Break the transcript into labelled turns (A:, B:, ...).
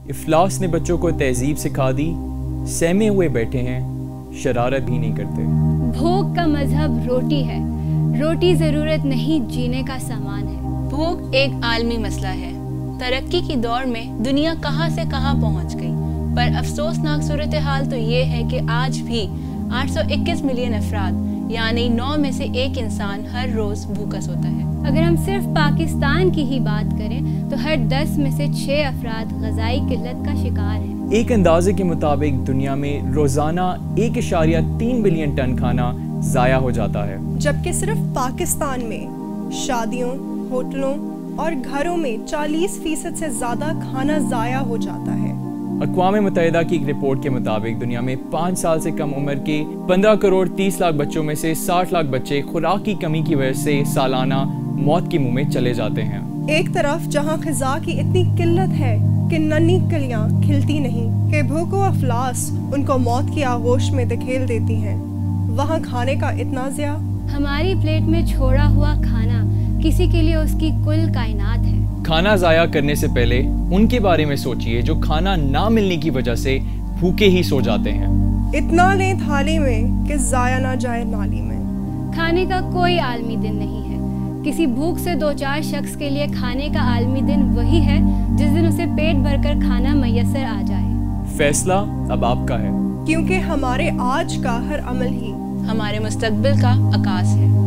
A: افلاس نے بچوں کو تہذیب سکھا دی، سہمے ہوئے بیٹھے ہیں، شرارت بھی نہیں کرتے۔
B: بھوک کا مذہب روٹی ہے، روٹی ضرورت نہیں جینے کا سامان ہے۔
C: بھوک ایک عالمی مسئلہ ہے۔ ترقی کی دوڑ میں دنیا کہاں سے کہاں پہنچ گئی، پر افسوسناک صورتحال تو یہ ہے کہ آج بھی 821 ملین افراد یعنی 9 میں سے 1 انسان ہر روز بھوکا سوتا ہے۔
B: اگر ہم صرف پاکستان کی ہی بات کریں تو ہر 10 میں سے 6 افراد غذائی قلت کا شکار ہیں۔
A: ایک اندازے کے مطابق دنیا میں روزانہ 1.3 بلین ٹن کھانا ضائع ہو جاتا ہے،
D: جبکہ صرف پاکستان میں شادیوں، ہوٹلوں اور گھروں میں 40% سے زیادہ کھانا ضائع ہو جاتا ہے۔
A: اقوام متحدہ کی ایک رپورٹ کے مطابق دنیا میں 5 سال سے کم عمر کے 15 کروڑ 30 لاکھ بچوں میں سے 60 لاکھ بچے خوراک کی کمی کی وجہ سے سالانہ موت کے منہ میں چلے جاتے ہیں۔
D: ایک طرف جہاں غذا کی اتنی قلت ہے کہ ننھی کلیاں کھلتی نہیں، کہ بھوک و افلاس ان کو موت کی آغوش میں دھکیل دیتی ہیں، وہاں کھانے کا اتنا ضیاع۔
B: ہماری پلیٹ میں چھوڑا ہوا کھانا کسی کے لیے اس کی کل کائنات ہے۔
A: کھانا ضائع کرنے سے پہلے ان کے بارے میں سوچئے جو کھانا نہ ملنے کی وجہ سے بھوکے ہی سو جاتے ہیں۔
D: اتنا لیں تھالی میں کہ ضائع نہ جائے نالی میں۔
B: کھانے کا کوئی عالمی دن نہیں ہے۔ کسی بھوک سے 2-4 شخص کے لیے کھانے کا عالمی دن وہی ہے جس دن اسے پیٹ بھر کر کھانا میسر آ جائے۔
A: فیصلہ اب آپ کا ہے،
D: کیونکہ ہمارے آج کا ہر عمل ہی
C: ہمارے مستقبل کا عکاس ہے۔